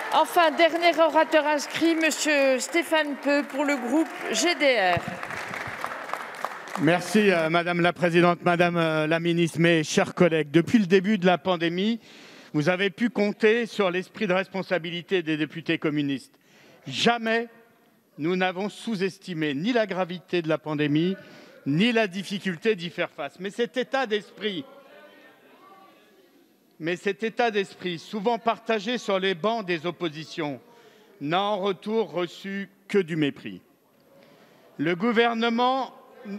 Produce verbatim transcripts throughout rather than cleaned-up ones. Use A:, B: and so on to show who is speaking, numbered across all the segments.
A: Enfin, dernier orateur inscrit, Monsieur Stéphane Peu pour le groupe G D R.
B: Merci euh, Madame la Présidente, Madame euh, la Ministre, mes chers collègues. Depuis le début de la pandémie, vous avez pu compter sur l'esprit de responsabilité des députés communistes. Jamais nous n'avons sous-estimé ni la gravité de la pandémie, ni la difficulté d'y faire face. Mais cet état d'esprit, mais cet état d'esprit, souvent partagé sur les bancs des oppositions, n'a en retour reçu que du mépris. Le gouvernement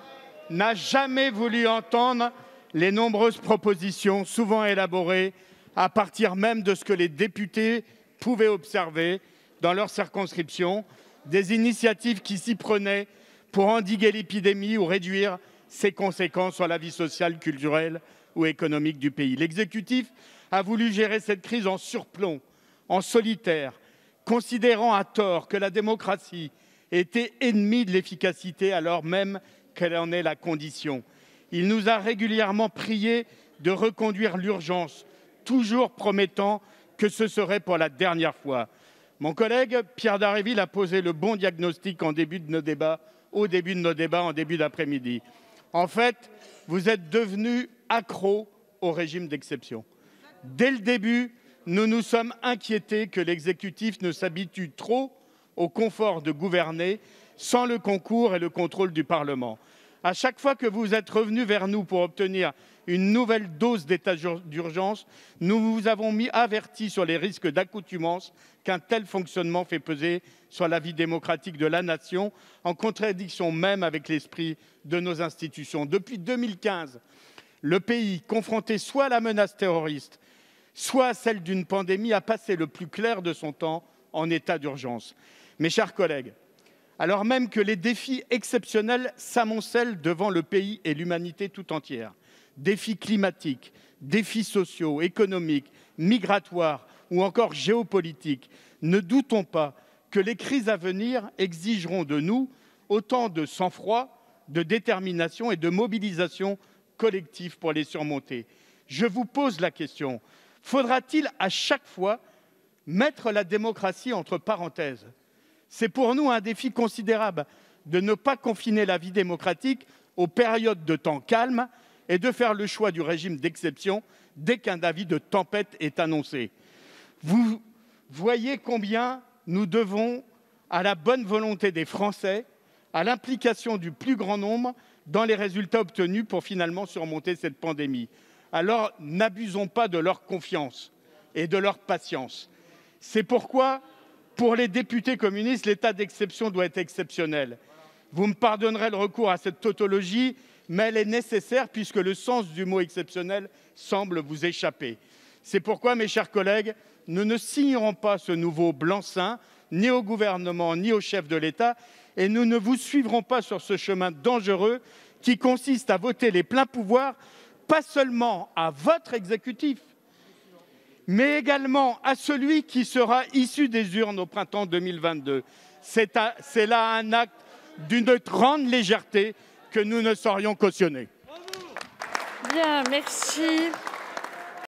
B: n'a jamais voulu entendre les nombreuses propositions, souvent élaborées à partir même de ce que les députés pouvaient observer dans leur circonscription, des initiatives qui s'y prenaient pour endiguer l'épidémie ou réduire ses conséquences sur la vie sociale, culturelle ou économique du pays. L'exécutif a voulu gérer cette crise en surplomb, en solitaire, considérant à tort que la démocratie était ennemie de l'efficacité alors même qu'elle en est la condition. Il nous a régulièrement prié de reconduire l'urgence, toujours promettant que ce serait pour la dernière fois. Mon collègue Pierre Dharréville a posé le bon diagnostic en début de nos débats, au début de nos débats, en début d'après-midi. En fait, vous êtes devenus accros au régime d'exception. Dès le début, nous nous sommes inquiétés que l'exécutif ne s'habitue trop au confort de gouverner sans le concours et le contrôle du Parlement. À chaque fois que vous êtes revenus vers nous pour obtenir une nouvelle dose d'état d'urgence, nous vous avons mis avertis sur les risques d'accoutumance qu'un tel fonctionnement fait peser sur la vie démocratique de la nation, en contradiction même avec l'esprit de nos institutions. Depuis deux mille quinze, le pays, confronté soit à la menace terroriste, soit à celle d'une pandémie, a passé le plus clair de son temps en état d'urgence. Mes chers collègues, alors même que les défis exceptionnels s'amoncellent devant le pays et l'humanité tout entière, défis climatiques, défis sociaux, économiques, migratoires ou encore géopolitiques, ne doutons pas que les crises à venir exigeront de nous autant de sang-froid, de détermination et de mobilisation collective pour les surmonter. Je vous pose la question, faudra-t-il à chaque fois mettre la démocratie entre parenthèses? C'est pour nous un défi considérable de ne pas confiner la vie démocratique aux périodes de temps calme et de faire le choix du régime d'exception dès qu'un avis de tempête est annoncé. Vous voyez combien nous devons à la bonne volonté des Français, à l'implication du plus grand nombre dans les résultats obtenus pour finalement surmonter cette pandémie. Alors n'abusons pas de leur confiance et de leur patience. C'est pourquoi, pour les députés communistes, l'état d'exception doit être exceptionnel. Vous me pardonnerez le recours à cette tautologie, mais elle est nécessaire puisque le sens du mot exceptionnel semble vous échapper. C'est pourquoi, mes chers collègues, nous ne signerons pas ce nouveau blanc-seing, ni au gouvernement, ni au chef de l'État, et nous ne vous suivrons pas sur ce chemin dangereux qui consiste à voter les pleins pouvoirs, pas seulement à votre exécutif, mais également à celui qui sera issu des urnes au printemps deux mille vingt-deux. C'est là un acte d'une grande légèreté que nous ne saurions cautionner.
A: Bien, merci.